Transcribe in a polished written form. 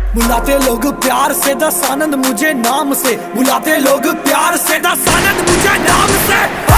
बुलाते लोग प्यार से दस आनंद मुझे नाम से, बुलाते लोग प्यार से दस आनंद मुझे नाम से।